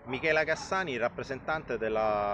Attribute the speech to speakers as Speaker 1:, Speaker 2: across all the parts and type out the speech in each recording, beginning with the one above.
Speaker 1: Michela Cassani, rappresentante di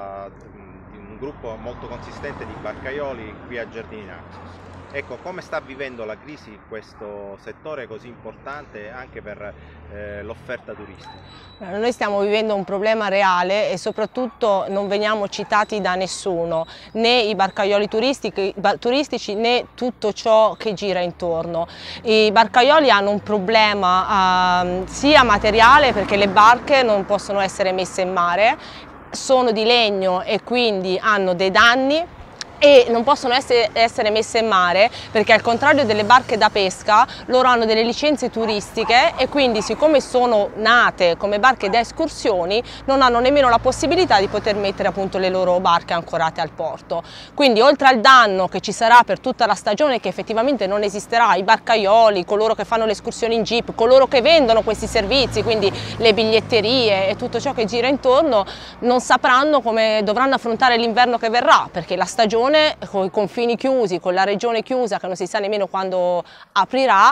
Speaker 1: un gruppo molto consistente di barcaioli qui a Giardini Naxos. Ecco, come sta vivendo la crisi questo settore così importante anche per l'offerta turistica?
Speaker 2: Noi stiamo vivendo un problema reale e soprattutto non veniamo citati da nessuno, né i barcaioli turistici né tutto ciò che gira intorno. I barcaioli hanno un problema sia materiale, perché le barche non possono essere messe in mare, sono di legno e quindi hanno dei danni e non possono essere messe in mare perché, al contrario delle barche da pesca, loro hanno delle licenze turistiche e quindi, siccome sono nate come barche da escursioni, non hanno nemmeno la possibilità di poter mettere appunto le loro barche ancorate al porto. Quindi, oltre al danno che ci sarà per tutta la stagione, che effettivamente non esisterà, i barcaioli, coloro che fanno le escursioni in jeep, coloro che vendono questi servizi, quindi le biglietterie e tutto ciò che gira intorno, non sapranno come dovranno affrontare l'inverno che verrà, perché la stagione, con i confini chiusi, con la regione chiusa che non si sa nemmeno quando aprirà,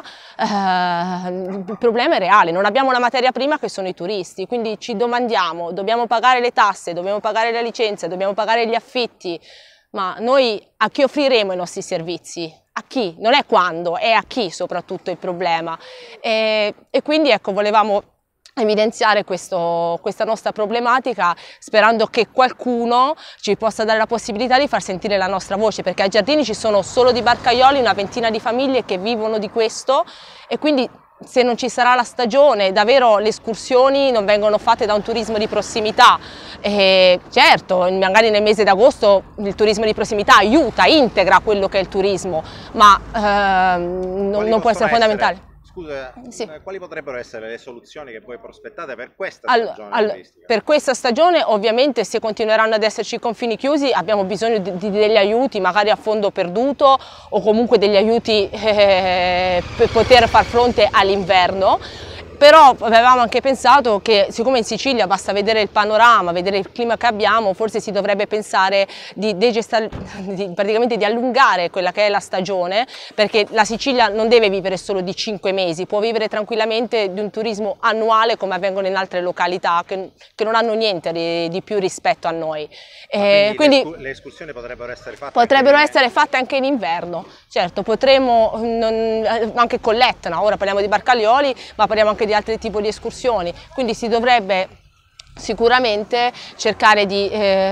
Speaker 2: il problema è reale. Non abbiamo la materia prima, che sono i turisti, quindi ci domandiamo: dobbiamo pagare le tasse, dobbiamo pagare le licenze, dobbiamo pagare gli affitti, ma noi a chi offriremo i nostri servizi? A chi? Non è quando, è a chi soprattutto il problema. E quindi, ecco, volevamo evidenziare questa nostra problematica, sperando che qualcuno ci possa dare la possibilità di far sentire la nostra voce, perché a Giardini ci sono solo di barcaioli una ventina di famiglie che vivono di questo, e quindi, se non ci sarà la stagione, davvero le escursioni non vengono fatte da un turismo di prossimità. Certo, magari nel mese d'agosto il turismo di prossimità aiuta, integra quello che è il turismo, ma non può essere fondamentale.
Speaker 1: Scusa,
Speaker 2: sì.
Speaker 1: Quali potrebbero essere le soluzioni che voi prospettate per questa stagione turistica?
Speaker 2: Per questa stagione, ovviamente, se continueranno ad esserci i confini chiusi, abbiamo bisogno di degli aiuti, magari a fondo perduto, o comunque degli aiuti per poter far fronte all'inverno. Però avevamo anche pensato che, siccome in Sicilia basta vedere il panorama, vedere il clima che abbiamo, forse si dovrebbe pensare praticamente di allungare quella che è la stagione, perché la Sicilia non deve vivere solo di 5 mesi, può vivere tranquillamente di un turismo annuale, come avvengono in altre località che non hanno niente di più rispetto a noi.
Speaker 1: Quindi le escursioni potrebbero essere fatte?
Speaker 2: Potrebbero essere fatte anche in inverno, certo. Potremmo, anche con l'Etna, ora parliamo di barcaioli, ma parliamo anche di altri tipi di escursioni, quindi si dovrebbe sicuramente cercare di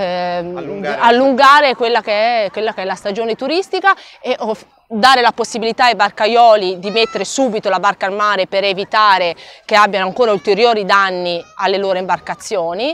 Speaker 2: allungare quella che è la stagione turistica e dare la possibilità ai barcaioli di mettere subito la barca al mare, per evitare che abbiano ancora ulteriori danni alle loro imbarcazioni,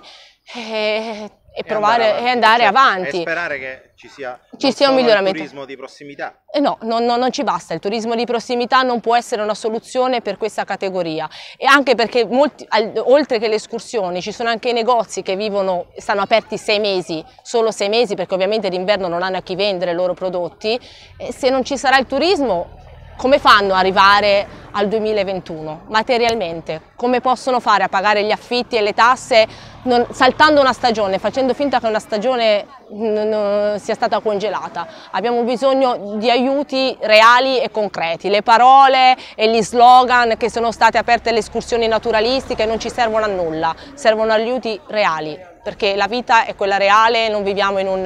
Speaker 2: e provare e andare avanti.
Speaker 1: E sperare che ci sia
Speaker 2: un miglioramento.
Speaker 1: Il turismo di prossimità.
Speaker 2: No, non ci basta, il turismo di prossimità non può essere una soluzione per questa categoria, e anche perché oltre che le escursioni ci sono anche i negozi che stanno aperti 6 mesi, solo 6 mesi, perché ovviamente d'inverno non hanno a chi vendere i loro prodotti, e se non ci sarà il turismo, come fanno ad arrivare al 2021 materialmente? Come possono fare a pagare gli affitti e le tasse saltando una stagione, facendo finta che una stagione sia stata congelata? Abbiamo bisogno di aiuti reali e concreti. Le parole e gli slogan che sono state aperte alle escursioni naturalistiche non ci servono a nulla, servono aiuti reali, perché la vita è quella reale, non viviamo in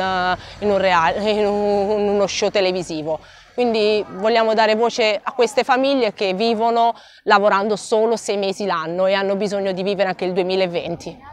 Speaker 2: uno show televisivo. Quindi vogliamo dare voce a queste famiglie che vivono lavorando solo 6 mesi l'anno e hanno bisogno di vivere anche il 2020.